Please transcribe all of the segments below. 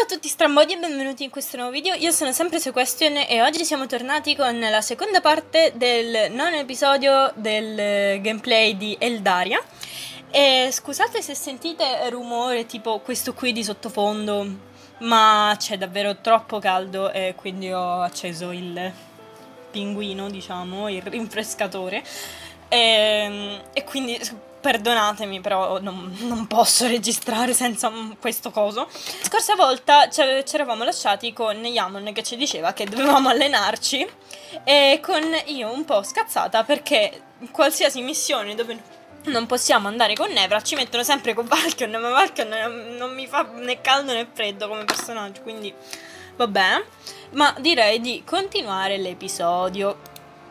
a tutti strambodi e benvenuti in questo nuovo video. Io sono sempre Sequestion e oggi siamo tornati con la seconda parte del nono episodio del gameplay di Eldaria. E scusate se sentite rumore tipo questo qui di sottofondo, ma c'è davvero troppo caldo e quindi ho acceso il pinguino, diciamo, il rinfrescatore. E quindi perdonatemi, però non posso registrare senza questo coso. La scorsa volta ci eravamo lasciati con Yamon che ci diceva che dovevamo allenarci e con io un po' scazzata perché qualsiasi missione dove non possiamo andare con Nevra ci mettono sempre con Valkion, ma Valkion non mi fa né caldo né freddo come personaggio, quindi vabbè. Ma direi di continuare l'episodio.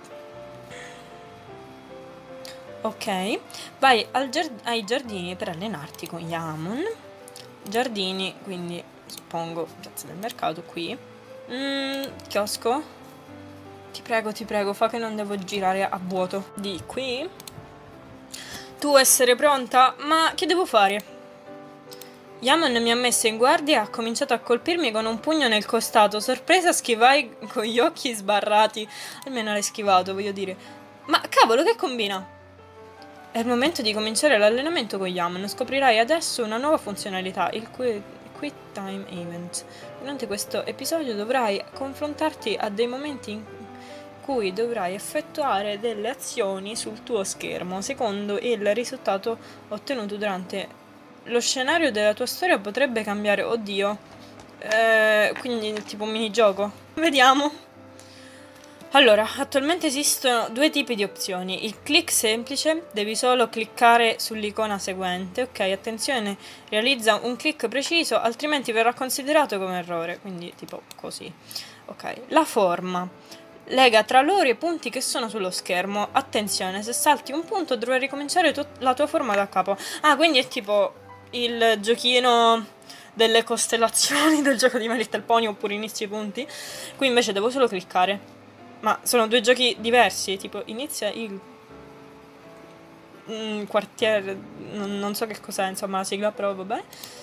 Ok, vai ai giardini per allenarti con Yamon. Giardini, quindi suppongo piazza del mercato qui. Chiosco. Ti prego, fa che non devo girare a vuoto. Di qui. Tu essere pronta? Ma che devo fare? Yamon mi ha messo in guardia e ha cominciato a colpirmi con un pugno nel costato. Sorpresa, schivai con gli occhi sbarrati. Almeno l'hai schivato, voglio dire. Ma cavolo, che combina? È il momento di cominciare l'allenamento con Yamon. Scoprirai adesso una nuova funzionalità, il Quick Time Event. Durante questo episodio dovrai confrontarti a dei momenti in cui dovrai effettuare delle azioni sul tuo schermo, secondo il risultato ottenuto durante lo scenario della tua storia potrebbe cambiare. Oddio. Quindi tipo un minigioco. Vediamo. Allora, attualmente esistono due tipi di opzioni. Il click semplice, devi solo cliccare sull'icona seguente. Ok, attenzione, realizza un click preciso, altrimenti verrà considerato come errore. Quindi tipo così. Ok, la forma. Lega tra loro i punti che sono sullo schermo. Attenzione, se salti un punto dovrai ricominciare la tua forma da capo. Ah, quindi è tipo il giochino delle costellazioni del gioco di My Little Pony, oppure inizio i punti. Qui invece devo solo cliccare. Ma sono due giochi diversi, tipo inizia il quartiere, non so che cos'è, insomma la sigla, però vabbè.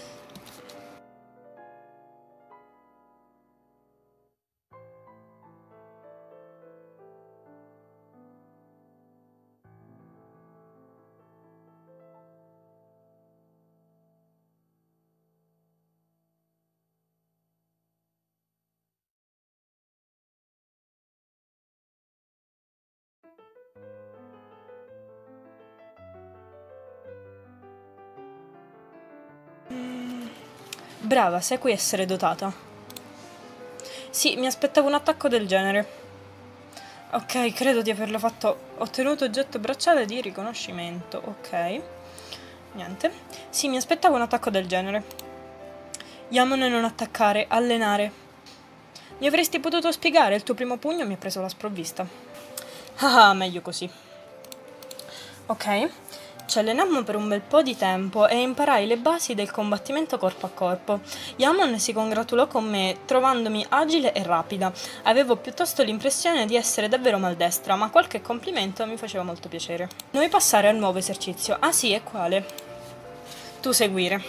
Brava, sai qui essere dotata. Sì, mi aspettavo un attacco del genere. Ok, credo di averlo fatto. Ottenuto oggetto bracciale di riconoscimento. Ok. Niente. Sì, mi aspettavo un attacco del genere. Yamon non attaccare, allenare. Mi avresti potuto spiegare? Il tuo primo pugno mi ha preso la sprovvista. Ah, meglio così. Ok. Ci allenammo per un bel po' di tempo e imparai le basi del combattimento corpo a corpo. Yamon si congratulò con me, trovandomi agile e rapida. Avevo piuttosto l'impressione di essere davvero maldestra, ma qualche complimento mi faceva molto piacere. Noi passare al nuovo esercizio. Ah sì, e quale? Tu seguire.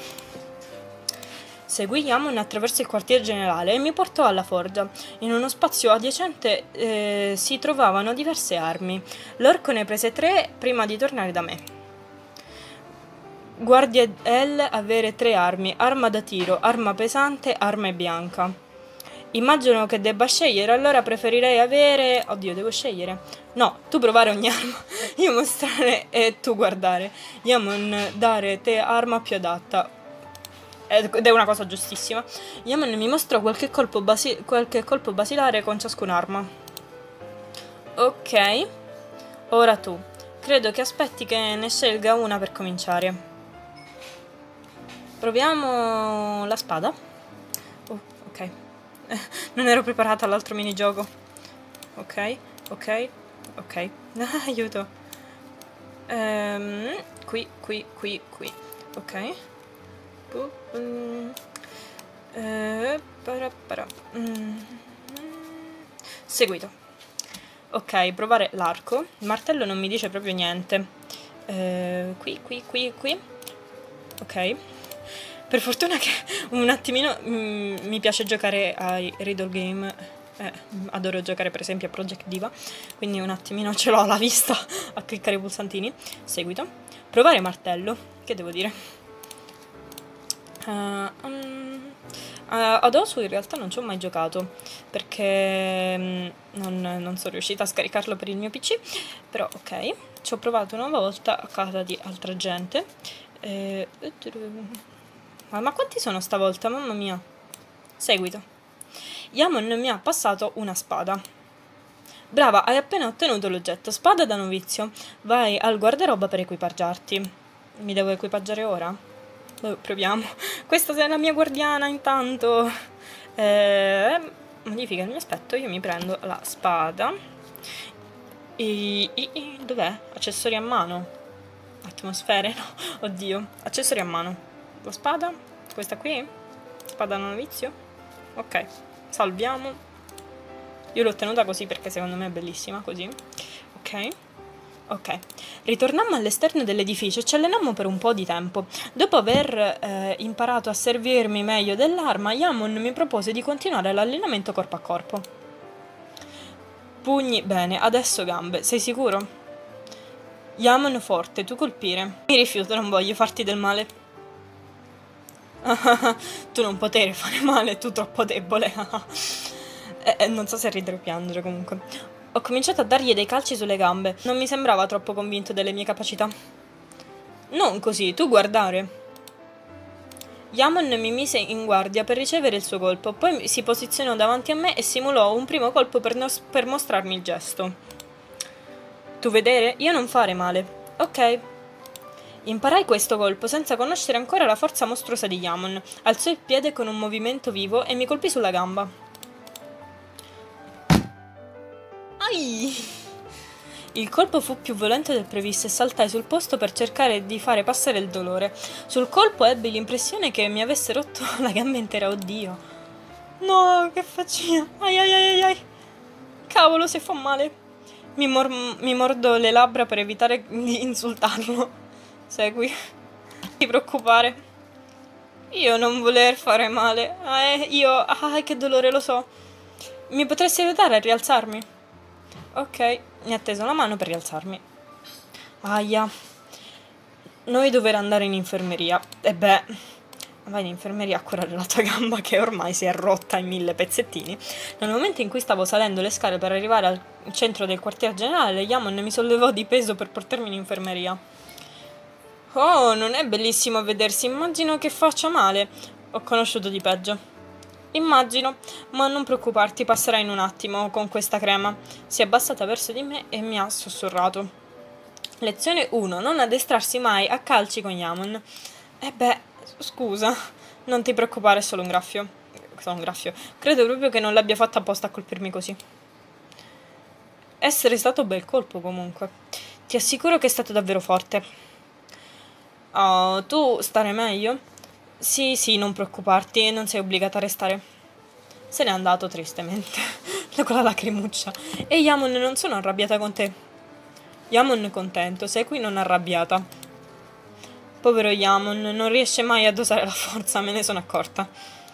Seguì Yamon attraverso il quartier generale e mi portò alla forgia. In uno spazio adiacente si trovavano diverse armi. L'orco ne prese 3 prima di tornare da me. Guardia L avere 3 armi, arma da tiro, arma pesante, arma bianca. Immagino che debba scegliere, allora preferirei avere... Oddio, devo scegliere? No, tu provare ogni arma, io mostrare e tu guardare. Yamon dare te arma più adatta. Ed è una cosa giustissima. Yamon mi mostrò qualche colpo basilare con ciascun'arma. Ok, ora tu. Credo che aspetti che ne scelga una per cominciare. Proviamo la spada. Oh, ok. Non ero preparata all'altro minigioco. Ok. Aiuto. Qui. Ok. Seguito. Ok, provare l'arco. Il martello non mi dice proprio niente. Qui. Ok. Per fortuna che un attimino mi piace giocare ai riddle game. Adoro giocare per esempio a Project Diva, quindi un attimino ce l'ho alla vista a cliccare i pulsantini. Seguito. Provare martello, che devo dire? Ad Osu in realtà non ci ho mai giocato, perché non sono riuscita a scaricarlo per il mio PC, però ok. Ci ho provato una volta a casa di altra gente. Ma quanti sono stavolta? Mamma mia. Seguito. Yaman mi ha passato una spada. Brava, hai appena ottenuto l'oggetto spada da novizio. Vai al guardaroba per equipaggiarti. Mi devo equipaggiare ora? Proviamo. Questa è la mia guardiana intanto. Modifica il mio aspetto. Io mi prendo la spada. Dov'è? Accessori a mano. Atmosfere? No. Oddio. Accessori a mano. La spada? Questa qui? Spada da novizio? Ok. Salviamo. Io l'ho ottenuta così perché secondo me è bellissima così. Ok. Ok. Ritornammo all'esterno dell'edificio e ci allenammo per un po' di tempo. Dopo aver imparato a servirmi meglio dell'arma, Yaman mi propose di continuare l'allenamento corpo a corpo. Pugni, bene, adesso gambe. Sei sicuro? Yaman forte, tu colpire. Mi rifiuto, non voglio farti del male. Tu non potevi fare male, tu troppo debole. Non so se ridere o piangere comunque. Ho cominciato a dargli dei calci sulle gambe. Non mi sembrava troppo convinto delle mie capacità. Non così, tu guardare. Yaman mi mise in guardia per ricevere il suo colpo, poi si posizionò davanti a me e simulò un primo colpo per mostrarmi il gesto. Tu vedere? Io non fare male. Ok. Imparai questo colpo senza conoscere ancora la forza mostruosa di Yaman. Alzò il piede con un movimento vivo e mi colpì sulla gamba. Ai! Il colpo fu più violento del previsto e saltai sul posto per cercare di fare passare il dolore. Sul colpo ebbi l'impressione che mi avesse rotto la gamba intera. Oddio. No, che faccina. Ai ai ai ai. Cavolo, se fa male. Mi mordo le labbra per evitare di insultarlo. Segui. Non ti preoccupare. Io non voler fare male. Che dolore, lo so. Mi potresti aiutare a rialzarmi? Ok, mi ha teso la mano per rialzarmi. Aia. Noi dover andare in infermeria. E beh, vai in infermeria a curare la tua gamba che ormai si è rotta in 1000 pezzettini. Nel momento in cui stavo salendo le scale per arrivare al centro del quartier generale, Yaman mi sollevò di peso per portarmi in infermeria. Oh, non è bellissimo a vedersi, immagino che faccia male. Ho conosciuto di peggio. Immagino, ma non preoccuparti, passerà in un attimo con questa crema. Si è abbassata verso di me e mi ha sussurrato. Lezione 1. Non addestrarsi mai a calci con Yaman. Beh, scusa, non ti preoccupare, è solo un graffio. Solo un graffio. Credo proprio che non l'abbia fatta apposta a colpirmi così. Essere stato un bel colpo comunque. Ti assicuro che è stato davvero forte. Oh, tu stare meglio? Sì, non preoccuparti, non sei obbligata a restare. Se n'è andato tristemente, con la lacrimuccia. E Yaman, non sono arrabbiata con te. Yaman contento, sei qui non arrabbiata. Povero Yaman, non riesce mai a dosare la forza, me ne sono accorta.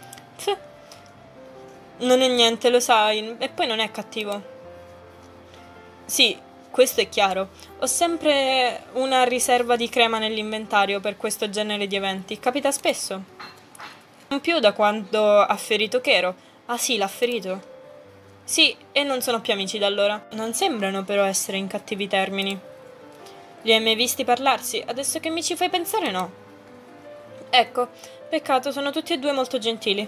Non è niente, lo sai, e poi non è cattivo. Sì, questo è chiaro. Ho sempre una riserva di crema nell'inventario per questo genere di eventi. Capita spesso. Non più da quando ha ferito Kero. Ah sì, l'ha ferito. Sì, e non sono più amici da allora. Non sembrano però essere in cattivi termini. Li hai mai visti parlarsi? Adesso che mi ci fai pensare, no. Ecco, peccato, sono tutti e due molto gentili.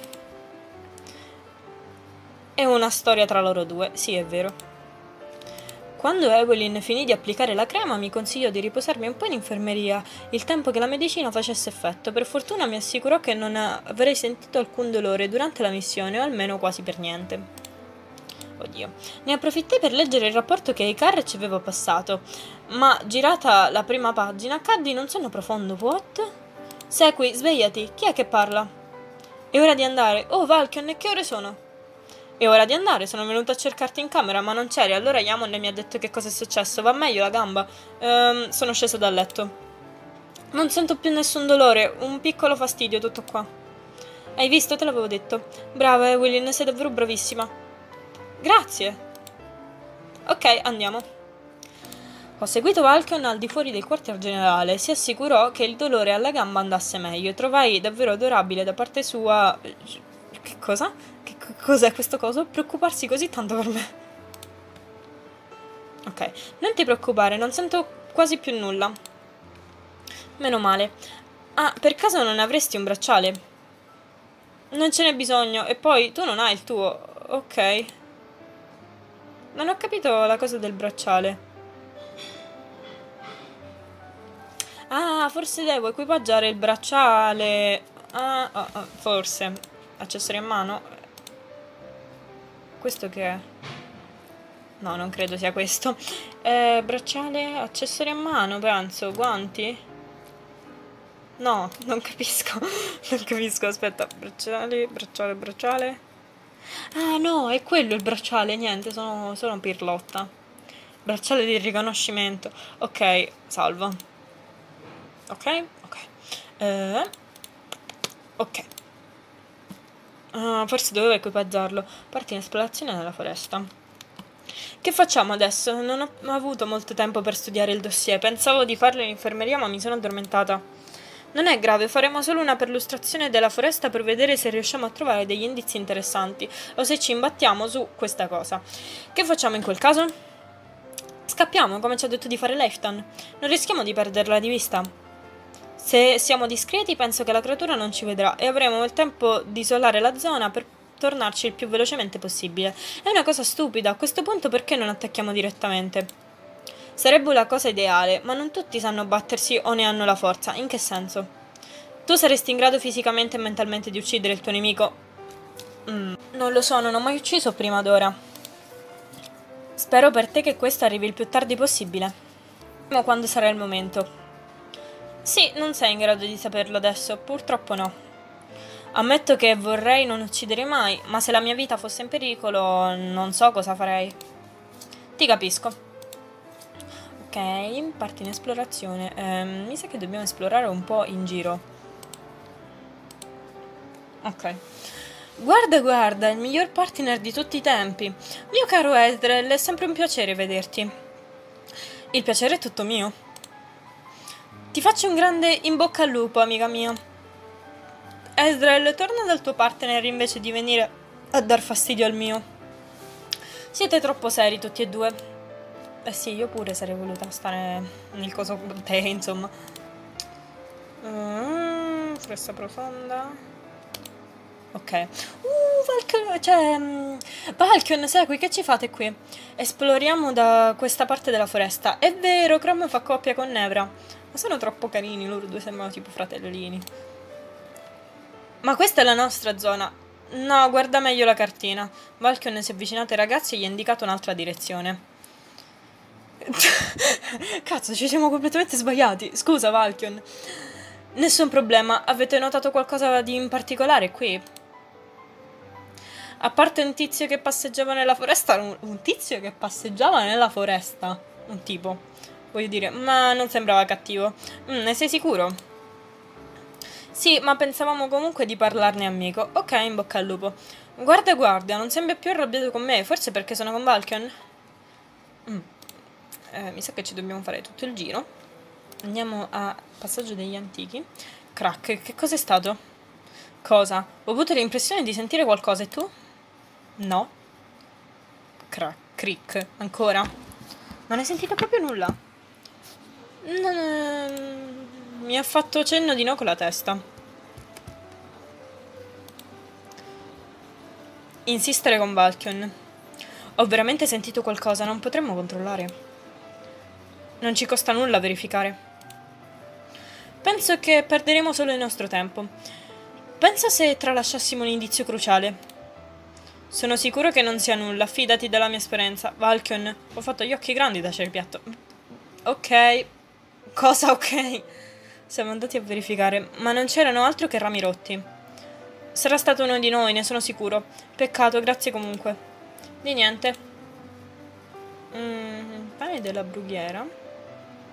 È una storia tra loro due, sì, è vero. Quando Evelyn finì di applicare la crema, mi consigliò di riposarmi un po' in infermeria, il tempo che la medicina facesse effetto. Per fortuna mi assicurò che non avrei sentito alcun dolore durante la missione, o almeno quasi per niente. Oddio. Ne approfittai per leggere il rapporto che Icar ci aveva passato, ma girata la prima pagina caddi in un sonno profondo. What? Segui, svegliati, chi è che parla? È ora di andare. Oh, Valkion, e che ore sono? È ora di andare, sono venuta a cercarti in camera, ma non c'eri. Allora Yaman mi ha detto che cosa è successo. Va meglio la gamba? Sono scesa dal letto. Non sento più nessun dolore, un piccolo fastidio, tutto qua. Hai visto? Te l'avevo detto. Brava, Evelyn, sei davvero bravissima. Grazie. Ok, andiamo. Ho seguito Valkion al di fuori del quartier generale. Si assicurò che il dolore alla gamba andasse meglio. Trovai davvero adorabile da parte sua... Che cosa? Che cos'è questo coso? Preoccuparsi così tanto per me. Ok, non ti preoccupare, non sento quasi più nulla. Meno male. Ah, per caso non avresti un bracciale? Non ce n'è bisogno. E poi, tu non hai il tuo. Ok. Non ho capito la cosa del bracciale. Ah, forse devo equipaggiare il bracciale. Forse. Accessori a mano. Questo che è? No, non credo sia questo. Bracciale, accessori a mano, penso. Guanti? No, non capisco. Non capisco, aspetta. Bracciale, bracciale, bracciale. Ah, no, è quello il bracciale. Niente, sono pirlotta. Bracciale di riconoscimento. Ok, salvo. Ok, ok. Ok. Forse dovevo equipaggiarlo. Parti in esplorazione nella foresta. Che facciamo adesso? Non ho avuto molto tempo per studiare il dossier. Pensavo di farlo in infermeria, ma mi sono addormentata. Non è grave, faremo solo una perlustrazione della foresta per vedere se riusciamo a trovare degli indizi interessanti o se ci imbattiamo su questa cosa. Che facciamo in quel caso? Scappiamo, come ci ha detto di fare Leiftan. Non rischiamo di perderla di vista. Se siamo discreti, penso che la creatura non ci vedrà e avremo il tempo di isolare la zona per tornarci il più velocemente possibile. È una cosa stupida, a questo punto perché non attacchiamo direttamente? Sarebbe la cosa ideale, ma non tutti sanno battersi o ne hanno la forza. In che senso? Tu saresti in grado fisicamente e mentalmente di uccidere il tuo nemico? Non lo so, non ho mai ucciso prima d'ora. Spero per te che questo arrivi il più tardi possibile. Vedremo quando sarà il momento. Sì, non sei in grado di saperlo adesso, purtroppo no. Ammetto che vorrei non uccidere mai, ma se la mia vita fosse in pericolo, non so cosa farei. Ti capisco. Ok, parti in esplorazione. Mi sa che dobbiamo esplorare un po' in giro. Ok. Guarda, guarda, il miglior partner di tutti i tempi. Mio caro Ezreal, è sempre un piacere vederti. Il piacere è tutto mio. Ti faccio un grande in bocca al lupo, amica mia. Ezreal, torna dal tuo partner invece di venire a dar fastidio al mio. Siete troppo seri tutti e due. Eh sì, io pure sarei voluta stare nel coso con te, insomma. Foresta profonda. Ok. Valkion, segui, che ci fate qui? Esploriamo da questa parte della foresta. È vero, Chrome fa coppia con Nevra. Ma sono troppo carini, loro due sembrano tipo fratellini. Ma questa è la nostra zona. No, guarda meglio la cartina. Valkion si è avvicinato ai ragazzi e gli ha indicato un'altra direzione. Cazzo, ci siamo completamente sbagliati. Scusa, Valkion. Nessun problema. Avete notato qualcosa di in particolare qui? A parte un tizio che passeggiava nella foresta. Un tizio che passeggiava nella foresta. Un tipo. Voglio dire, ma non sembrava cattivo. Ne sei sicuro? Sì, ma pensavamo comunque di parlarne amico. Ok, in bocca al lupo. Guarda, guarda, non sembra più arrabbiato con me. Forse perché sono con Valkion? Mi sa che ci dobbiamo fare tutto il giro. Andiamo a passaggio degli antichi. Crack, che cos'è stato? Cosa? Ho avuto l'impressione di sentire qualcosa e tu? No. Crack, crick, ancora? Non hai sentito proprio nulla? Mi ha fatto cenno di no con la testa. Insistere con Valkion. Ho veramente sentito qualcosa, non potremmo controllare. Non ci costa nulla verificare. Penso che perderemo solo il nostro tempo. Pensa se tralasciassimo un indizio cruciale. Sono sicuro che non sia nulla, fidati della mia esperienza. Valkion, ho fatto gli occhi grandi da cerbiatto. Ok. Cosa ok? Siamo andati a verificare, ma non c'erano altro che rami rotti. Sarà stato uno di noi, ne sono sicuro. Peccato, grazie comunque. Di niente. Pane della brughiera.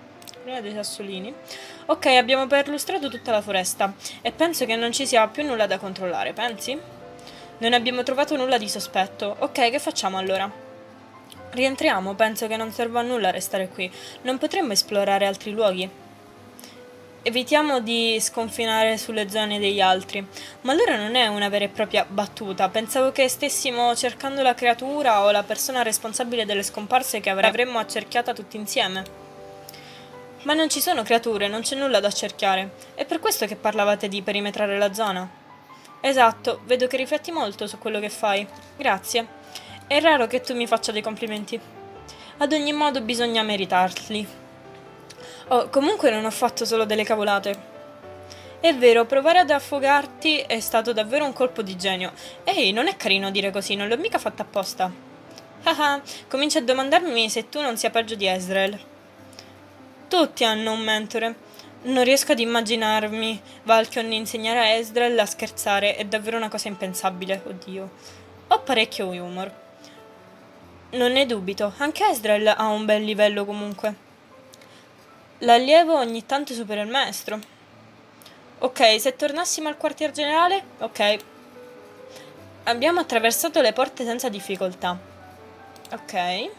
prima dei sassolini. Ok, abbiamo perlustrato tutta la foresta e penso che non ci sia più nulla da controllare, pensi? Non abbiamo trovato nulla di sospetto. Ok, che facciamo allora? Rientriamo, penso che non serva a nulla restare qui. Non potremmo esplorare altri luoghi? Evitiamo di sconfinare sulle zone degli altri. Ma allora non è una vera e propria battuta. Pensavo che stessimo cercando la creatura o la persona responsabile delle scomparse che avremmo accerchiata tutti insieme. Ma non ci sono creature, non c'è nulla da accerchiare. È per questo che parlavate di perimetrare la zona. Esatto, vedo che rifletti molto su quello che fai. Grazie. È raro che tu mi faccia dei complimenti. Ad ogni modo bisogna meritarli. Oh, comunque non ho fatto solo delle cavolate. È vero, provare ad affogarti è stato davvero un colpo di genio. Ehi, non è carino dire così, non l'ho mica fatto apposta. Haha, comincio a domandarmi se tu non sia peggio di Ezreal. Tutti hanno un mentore. Non riesco ad immaginarmi Valkion insegnare a Ezreal a scherzare, è davvero una cosa impensabile, oddio. Ho parecchio humor. Non ne dubito, anche Ezreal ha un bel livello comunque. L'allievo ogni tanto supera il maestro. Ok, se tornassimo al quartier generale? Ok. Abbiamo attraversato le porte senza difficoltà. Ok.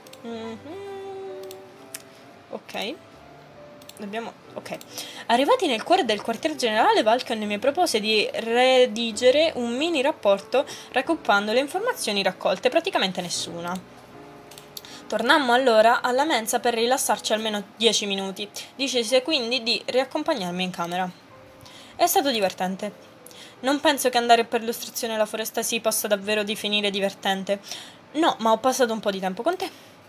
Ok. Ok. Arrivati nel cuore del quartier generale, Valkion mi propose di redigere un mini rapporto raggruppando le informazioni raccolte, praticamente nessuna. Tornammo allora alla mensa per rilassarci almeno 10 minuti. Decise quindi di riaccompagnarmi in camera. È stato divertente. Non penso che andare per l'ostruzione alla foresta si possa davvero definire divertente. No, ma ho passato un po' di tempo con te.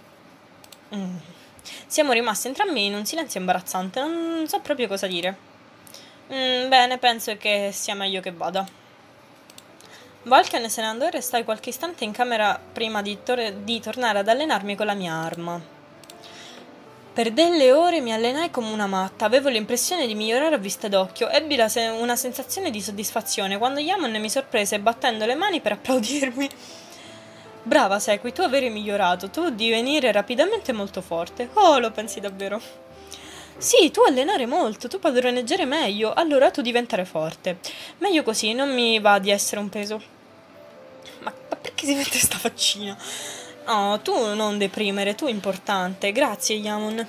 Siamo rimasti entrambi in un silenzio imbarazzante, non so proprio cosa dire. Bene, penso che sia meglio che vada. Valken se ne andò e restai qualche istante in camera prima di tornare ad allenarmi con la mia arma. Per delle ore mi allenai come una matta, avevo l'impressione di migliorare a vista d'occhio. Ebbi una sensazione di soddisfazione quando Yaemon mi sorprese battendo le mani per applaudirmi. Brava, Sekui, tu avevi migliorato, tu divenire rapidamente molto forte. Oh, lo pensi davvero? Sì, tu allenare molto, tu padroneggiare meglio, allora tu diventare forte. Meglio così, non mi va di essere un peso. Ma perché si mette sta faccina? Oh, tu non deprimere, tu importante. Grazie, Yaemon.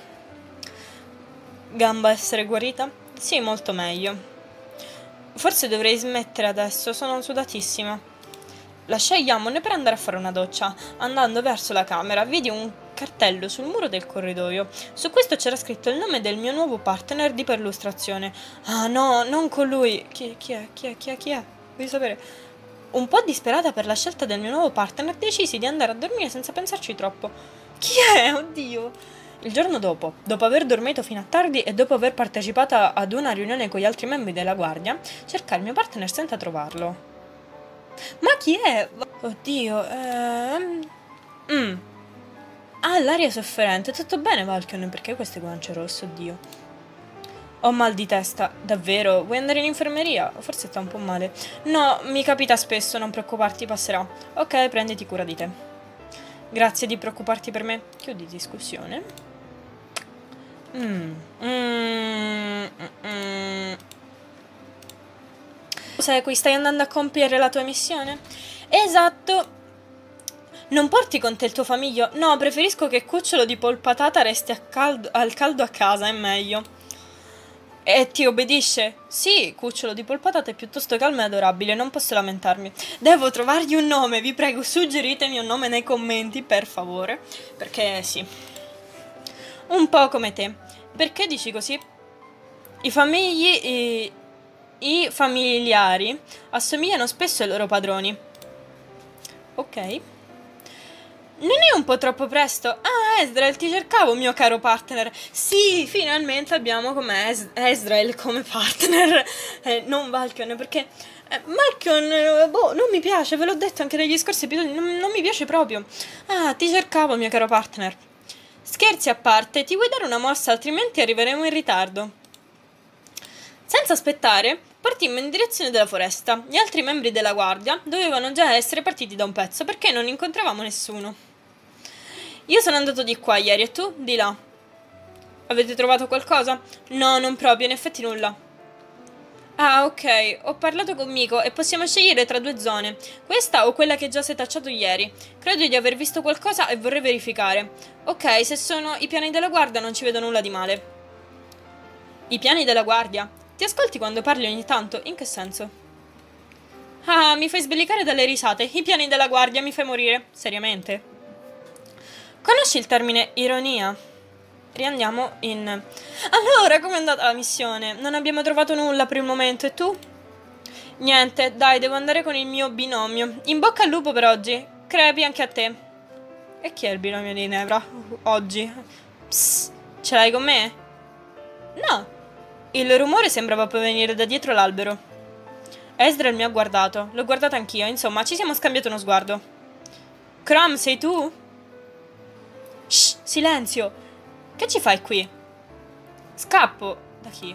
Gamba essere guarita? Sì, molto meglio. Forse dovrei smettere adesso, sono sudatissima. Lasciai Yaemon per andare a fare una doccia. Andando verso la camera, vidi un cartello sul muro del corridoio. Su questo c'era scritto il nome del mio nuovo partner di perlustrazione. Ah no, non con lui. Chi è? Voglio sapere. Un po' disperata per la scelta del mio nuovo partner, decisi di andare a dormire senza pensarci troppo. Chi è? Oddio! Il giorno dopo aver dormito fino a tardi e dopo aver partecipato ad una riunione con gli altri membri della guardia, cercai il mio partner senza trovarlo. Ma chi è? Oddio, Ah, l'aria sofferente. Tutto bene, Valkion? Perché queste guance rosse? Oddio. Ho mal di testa. Davvero? Vuoi andare in infermeria? Forse sta un po' male. No, mi capita spesso, non preoccuparti, passerà. Ok, prenditi cura di te. Grazie di preoccuparti per me. Chiudi discussione. Sekui, stai andando a compiere la tua missione? Esatto. Non porti con te il tuo famiglio? No, preferisco che Cucciolo di polpatata resti al caldo a casa, è meglio. E ti obbedisce? Sì, Cucciolo di polpatata è piuttosto calmo e adorabile, non posso lamentarmi. Devo trovargli un nome, vi prego, suggeritemi un nome nei commenti, per favore. Perché sì. Un po' come te. Perché dici così? I familiari assomigliano spesso ai loro padroni. Ok. Non è un po' troppo presto? Ah, Ezreal, ti cercavo, mio caro partner. Sì, finalmente abbiamo come Ezreal come partner. Non Valkion, perché Valkion, non mi piace, ve l'ho detto anche negli scorsi episodi, non mi piace proprio. Ah, ti cercavo, mio caro partner. Scherzi a parte, ti vuoi dare una mossa, altrimenti arriveremo in ritardo. Senza aspettare, partimmo in direzione della foresta. Gli altri membri della guardia dovevano già essere partiti da un pezzo, perché non incontravamo nessuno. Io sono andato di qua ieri e tu di là. Avete trovato qualcosa? No, non proprio, in effetti nulla. Ah, ok, ho parlato con Miko e possiamo scegliere tra due zone, questa o quella che già setacciato ieri. Credo di aver visto qualcosa e vorrei verificare. Ok, se sono i piani della guardia non ci vedo nulla di male. I piani della guardia? Ti ascolti quando parli ogni tanto? In che senso? Ah, mi fai sbellicare dalle risate. I piani della guardia mi fai morire. Seriamente? Conosci il termine ironia? Riandiamo in... Allora, com'è andata la missione? Non abbiamo trovato nulla per il momento, e tu? Niente, dai, devo andare con il mio binomio. In bocca al lupo per oggi. Crepi anche a te. E chi è il binomio di Nevra? Oggi? Psst, ce l'hai con me? No. Il rumore sembrava provenire da dietro l'albero. Ezreal mi ha guardato. L'ho guardato anch'io, insomma, ci siamo scambiati uno sguardo. Crom, sei tu? Shh, silenzio! Che ci fai qui? Scappo. Da chi?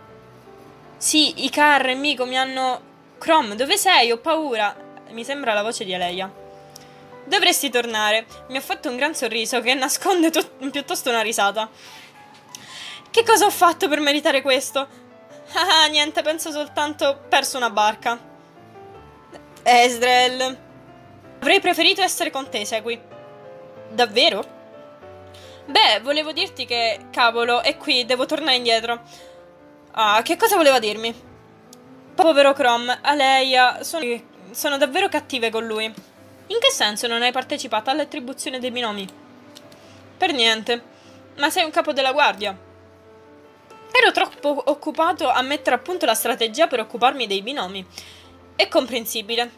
Sì, i Car e Miko mi hanno... Crom, dove sei? Ho paura. Mi sembra la voce di Aleia. Dovresti tornare. Mi ha fatto un gran sorriso che nasconde piuttosto una risata. Che cosa ho fatto per meritare questo? Ah, niente, penso soltanto perso una barca. Ezreal. Avrei preferito essere con te, segui. Davvero? Beh, volevo dirti che, cavolo, è qui, devo tornare indietro. Ah, che cosa voleva dirmi? Povero Crom, Aleia, sono davvero cattive con lui. In che senso non hai partecipato all'attribuzione dei binomi? Per niente. Ma sei un capo della guardia. Ero troppo occupato a mettere a punto la strategia per occuparmi dei binomi. È comprensibile.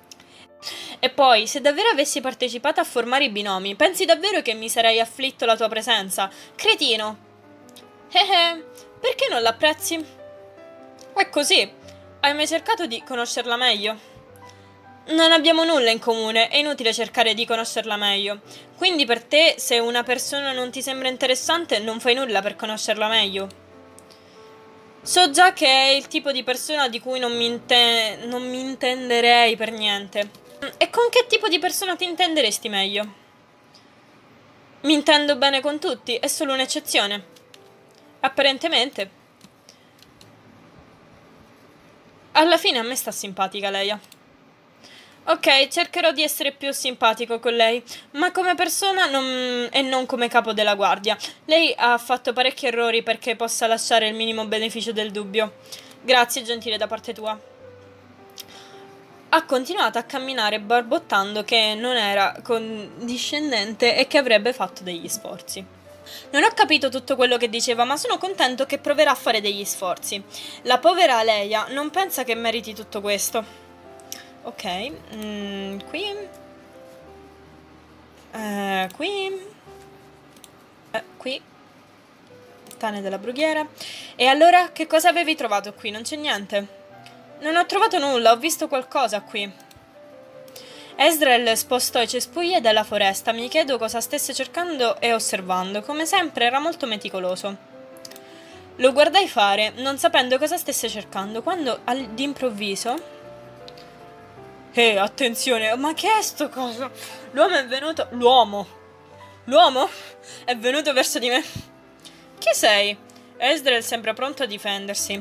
E poi, se davvero avessi partecipato a formare i binomi, pensi davvero che mi sarei afflitto la tua presenza? Cretino! Perché non l'apprezzi? È così. Hai mai cercato di conoscerla meglio? Non abbiamo nulla in comune, è inutile cercare di conoscerla meglio. Quindi per te, se una persona non ti sembra interessante, non fai nulla per conoscerla meglio. So già che è il tipo di persona di cui non mi intenderei per niente. E con che tipo di persona ti intenderesti meglio? Mi intendo bene con tutti, è solo un'eccezione. Apparentemente. Alla fine a me sta simpatica Leia. Ok, cercherò di essere più simpatico con lei, ma come persona e non come capo della guardia. Lei ha fatto parecchi errori perché possa lasciare il minimo beneficio del dubbio. Grazie, gentile da parte tua. Ha continuato a camminare barbottando che non era condiscendente e che avrebbe fatto degli sforzi. Non ho capito tutto quello che diceva, ma sono contento che proverà a fare degli sforzi. La povera Aleia non pensa che meriti tutto questo. Ok, qui. Qui. Cane della brughiera. E allora, che cosa avevi trovato qui? Non c'è niente. Non ho trovato nulla, ho visto qualcosa qui. Ezreal spostò i cespugli dalla foresta. Mi chiedo cosa stesse cercando e osservando. Come sempre era molto meticoloso. Lo guardai fare, non sapendo cosa stesse cercando, quando d'improvviso... attenzione, ma che è sto coso? L'uomo è venuto... L'uomo? L'uomo? È venuto verso di me. Chi sei? Ezreal sembra pronto a difendersi.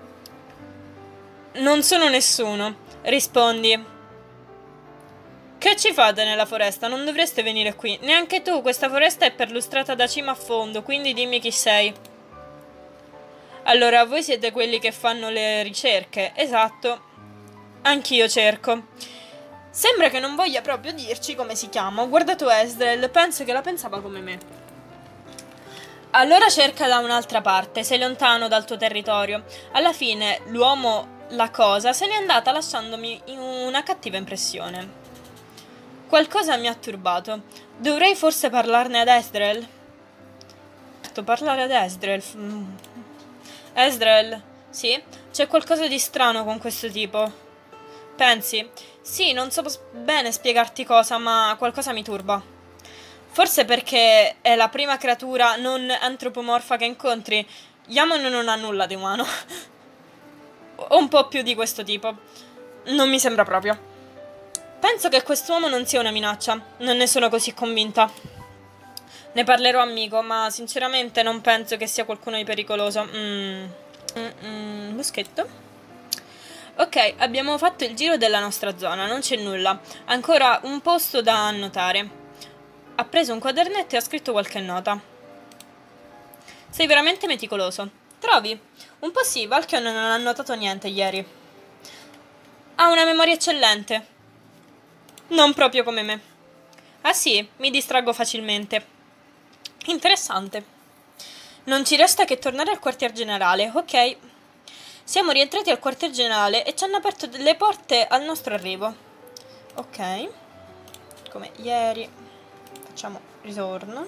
Non sono nessuno. Rispondi. Che ci fate nella foresta? Non dovreste venire qui. Neanche tu, questa foresta è perlustrata da cima a fondo, quindi dimmi chi sei. Allora, voi siete quelli che fanno le ricerche. Esatto. Anch'io cerco. Sembra che non voglia proprio dirci come si chiama. Ho guardato Ezreal, penso che la pensava come me. Allora cerca da un'altra parte, sei lontano dal tuo territorio. Alla fine, l'uomo, la cosa, se n'è andata lasciandomi una cattiva impressione. Qualcosa mi ha turbato. Dovrei forse parlarne ad Ezreal? Parlare ad Ezreal. Ezreal, sì? C'è qualcosa di strano con questo tipo. Pensi? Sì, non so bene spiegarti cosa, ma qualcosa mi turba. Forse perché è la prima creatura non antropomorfa che incontri. Yammon non ha nulla di umano. O un po' più di questo tipo. Non mi sembra proprio. Penso che quest'uomo non sia una minaccia. Non ne sono così convinta. Ne parlerò amico, ma sinceramente non penso che sia qualcuno di pericoloso. Muschetto. Ok, abbiamo fatto il giro della nostra zona, non c'è nulla. Ancora un posto da annotare. Ha preso un quadernetto e ha scritto qualche nota. Sei veramente meticoloso. Trovi? Un po' sì, Valkyon non ha notato niente ieri. Ha una memoria eccellente. Non proprio come me. Ah sì, mi distraggo facilmente. Interessante. Non ci resta che tornare al quartier generale, ok? Siamo rientrati al quartier generale e ci hanno aperto le porte al nostro arrivo. Ok. Come ieri. Facciamo ritorno.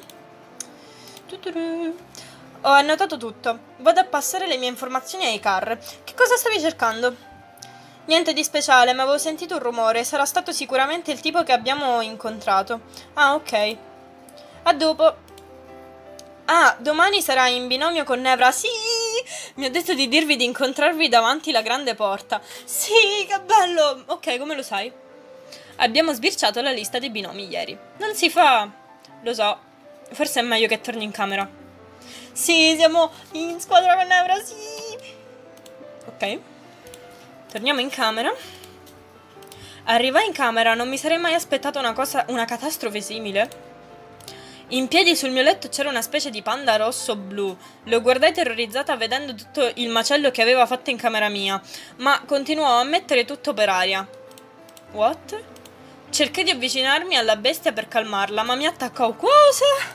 Ho annotato tutto. Vado a passare le mie informazioni ai car. Che cosa stavi cercando? Niente di speciale, ma avevo sentito un rumore. Sarà stato sicuramente il tipo che abbiamo incontrato. Ah, ok. A dopo. Ah, domani sarai in binomio con Nevra. Sì! Mi ha detto di dirvi di incontrarvi davanti la grande porta. Sì, che bello! Ok, come lo sai? Abbiamo sbirciato la lista dei binomi ieri. Non si fa. Lo so. Forse è meglio che torni in camera. Sì, siamo in squadra con Nevra, sì! Ok. Torniamo in camera. Arrivai in camera, non mi sarei mai aspettato una catastrofe simile. In piedi sul mio letto c'era una specie di panda rosso-blu. Lo guardai terrorizzata vedendo tutto il macello che aveva fatto in camera mia, ma continuò a mettere tutto per aria. What? Cercai di avvicinarmi alla bestia per calmarla, ma mi attaccò. Cosa?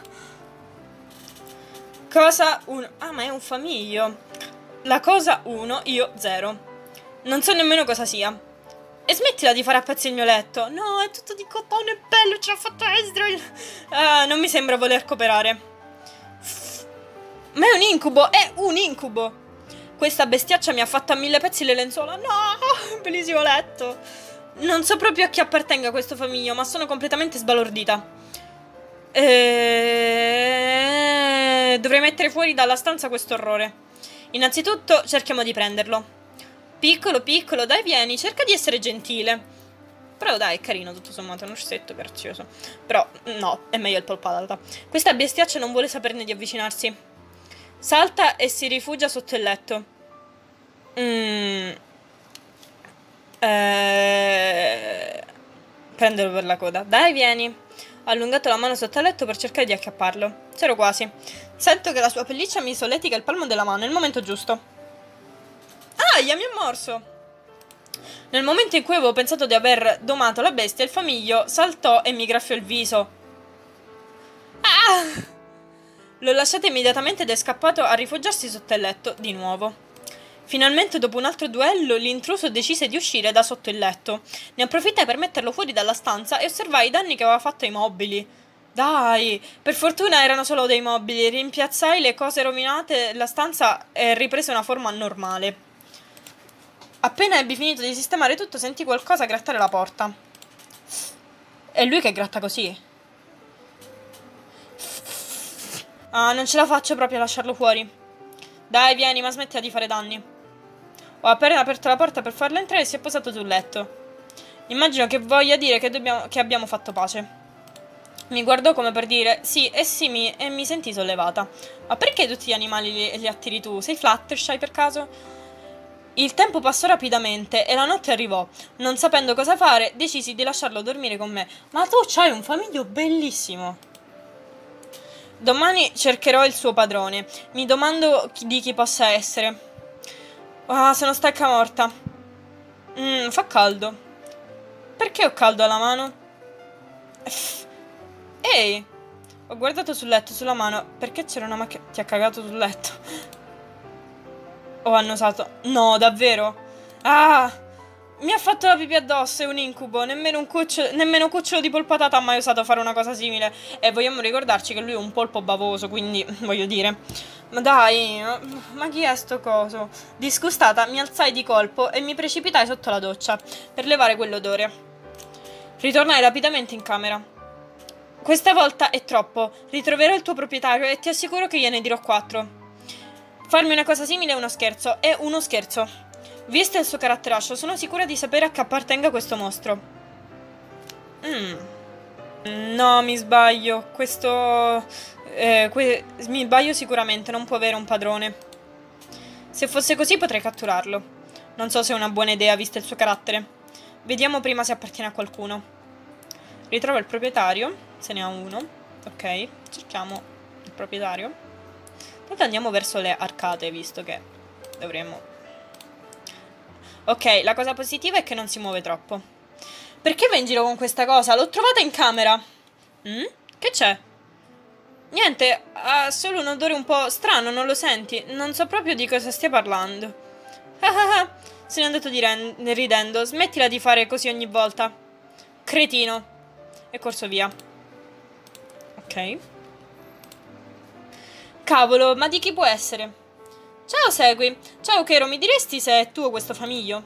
Cosa 1. Ah, ma è un famiglio. La cosa 1, io 0. Non so nemmeno cosa sia. E smettila di fare a pezzi il mio letto. No, è tutto di cotone bello, ce l'ha fatto Ezreal. Non mi sembra voler cooperare. Ma è un incubo, è un incubo. Questa bestiaccia mi ha fatto a 1000 pezzi le lenzuola. No, bellissimo letto. Non so proprio a chi appartenga questo famiglio, ma sono completamente sbalordita. Dovrei mettere fuori dalla stanza questo orrore. Innanzitutto cerchiamo di prenderlo. Piccolo, piccolo, dai vieni, cerca di essere gentile. Però dai, è carino, tutto sommato, è un orsetto grazioso. Però, no, è meglio il polpalata. Questa bestiaccia non vuole saperne di avvicinarsi. Salta e si rifugia sotto il letto. Prendelo per la coda. Dai, vieni. Ho allungato la mano sotto il letto per cercare di acchiapparlo. C'ero quasi. Sento che la sua pelliccia mi solletica il palmo della mano, è il momento giusto. Aia, mi ha morso! Nel momento in cui avevo pensato di aver domato la bestia, il famiglio saltò e mi graffiò il viso. Ah! L'ho lasciato immediatamente ed è scappato a rifugiarsi sotto il letto, di nuovo. Finalmente, dopo un altro duello, l'intruso decise di uscire da sotto il letto. Ne approfittai per metterlo fuori dalla stanza e osservai i danni che aveva fatto ai mobili. Dai, per fortuna erano solo dei mobili. Rimpiazzai le cose rovinate, la stanza e riprese una forma normale. Appena ebbi finito di sistemare tutto, sentì qualcosa grattare la porta. È lui che gratta così. Ah, non ce la faccio proprio a lasciarlo fuori. Dai, vieni, ma smettila di fare danni. Ho appena aperto la porta per farlo entrare e si è posato sul letto. Immagino che voglia dire che abbiamo fatto pace. Mi guardò come per dire sì e sì e mi sentì sollevata. Ma perché tutti gli animali li attiri tu? Sei Fluttershy per caso? Il tempo passò rapidamente e la notte arrivò. Non sapendo cosa fare, decisi di lasciarlo dormire con me. Ma tu c'hai un famiglio bellissimo. Domani cercherò il suo padrone. Mi domando di chi possa essere. Ah, sono stanca morta. Fa caldo. Perché ho caldo alla mano? Ehi! Ho guardato sul letto, sulla mano. Perché c'era una macchina? Ti ha cagato sul letto. Ho annosato. No, davvero? Ah! Mi ha fatto la pipì addosso, è un incubo. Nemmeno cucciolo di polpatata ha mai osato fare una cosa simile. E vogliamo ricordarci che lui è un polpo bavoso, quindi, voglio dire. Ma dai, ma chi è sto coso? Disgustata, mi alzai di colpo e mi precipitai sotto la doccia per levare quell'odore. Ritornai rapidamente in camera. Questa volta è troppo. Ritroverò il tuo proprietario e ti assicuro che gliene dirò 4. Farmi una cosa simile è uno scherzo. È uno scherzo. Visto il suo caratteraccio, sono sicura di sapere a che appartenga questo mostro. No, mi sbaglio. Questo Smibaio sicuramente, non può avere un padrone. Se fosse così potrei catturarlo. Non so se è una buona idea, visto il suo carattere. Vediamo prima se appartiene a qualcuno. Ritrova il proprietario, se ne ha uno. Ok, cerchiamo il proprietario. Intanto andiamo verso le arcate, visto che dovremmo... Ok, la cosa positiva è che non si muove troppo. Perché va in giro con questa cosa? L'ho trovata in camera. Che c'è? Niente, ha solo un odore un po' strano, non lo senti? Non so proprio di cosa stia parlando. Se n'è andato ridendo. Smettila di fare così ogni volta. Cretino. E corso via. Ok. Cavolo, ma di chi può essere? Ciao, Segui. Ciao, Kero, mi diresti se è tuo questo famiglio?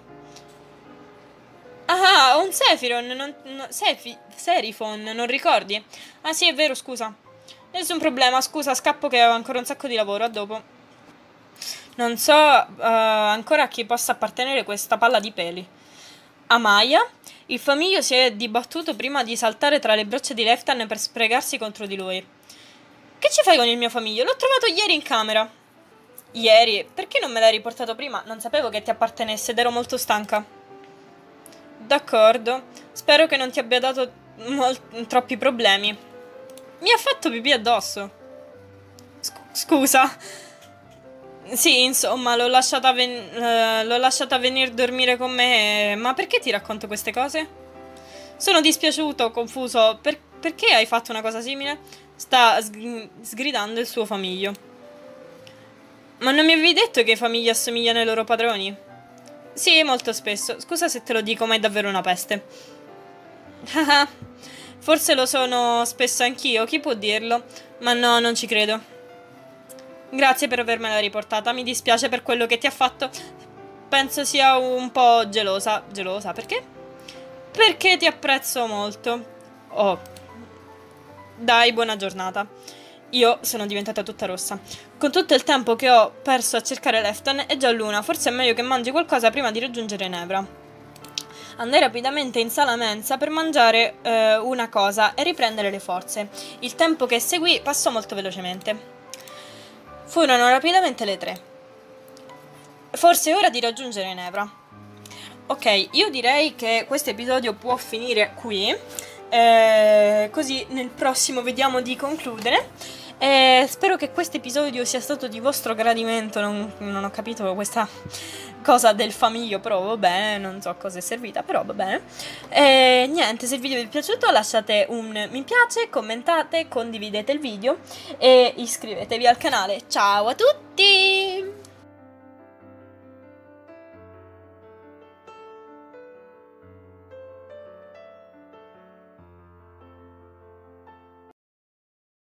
Ah, un Sephiron, Serifon, non ricordi? Ah sì, è vero, scusa. Nessun problema, scusa, scappo che ho ancora un sacco di lavoro, a dopo. Non so ancora a chi possa appartenere questa palla di peli. A Maya? Il famiglio si è dibattuto prima di saltare tra le braccia di Leftan per sprecarsi contro di lui. Che ci fai con il mio famiglio? L'ho trovato ieri in camera. Ieri? Perché non me l'hai riportato prima? Non sapevo che ti appartenesse ed ero molto stanca. D'accordo. Spero che non ti abbia dato troppi problemi. Mi ha fatto pipì addosso. Scusa. Sì, insomma, l'ho lasciata venire a dormire con me. Ma perché ti racconto queste cose? Sono dispiaciuto, confuso. Perché hai fatto una cosa simile? Sta sgridando il suo famiglio. Ma non mi avevi detto che i famigli assomigliano ai loro padroni? Sì, molto spesso. Scusa se te lo dico, ma è davvero una peste. Forse lo sono spesso anch'io, chi può dirlo? Ma no, non ci credo. Grazie per avermela riportata, mi dispiace per quello che ti ha fatto. Penso sia un po' gelosa. Gelosa, perché? Perché ti apprezzo molto. Oh. Dai, buona giornata. Io sono diventata tutta rossa. Con tutto il tempo che ho perso a cercare Lefton, è già l'una. Forse è meglio che mangi qualcosa prima di raggiungere Nevra. Andai rapidamente in sala mensa per mangiare una cosa e riprendere le forze. Il tempo che seguì passò molto velocemente. Furono rapidamente le 3. Forse è ora di raggiungere Nevra. Ok, io direi che questo episodio può finire qui. Così nel prossimo vediamo di concludere. Spero che questo episodio sia stato di vostro gradimento. Non ho capito questa cosa del famiglio, però va bene, non so a cosa è servita, però va bene. Niente, se il video vi è piaciuto lasciate un mi piace, commentate, condividete il video e iscrivetevi al canale. Ciao a tutti!